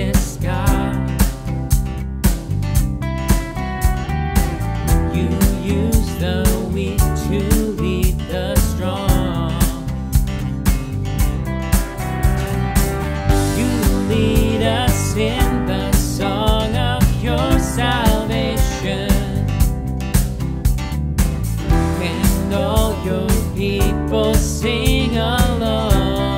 darkest sky. You use the weak to lead the strong. You lead us in the song of your salvation, and all your people sing along.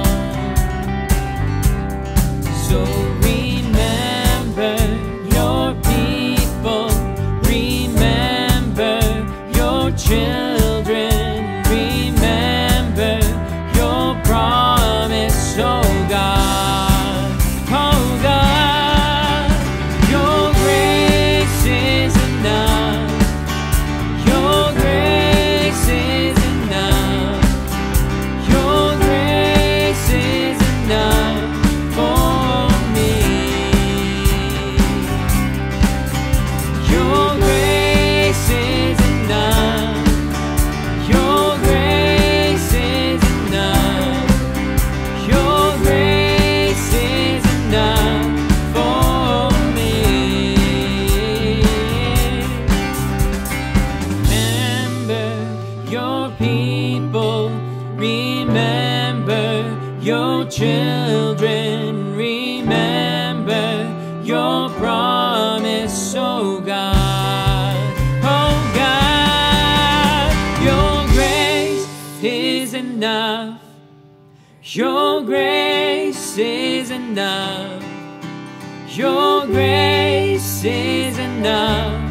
So remember your people, remember your children, remember your promise, oh God, oh God. Your grace is enough, your grace is enough, your grace is enough for me. Your grace is enough, your grace is enough, your grace is enough for me. Remember your people, remember your children, remember your promise, oh God, oh God. Your grace is enough, your grace is enough, your grace is enough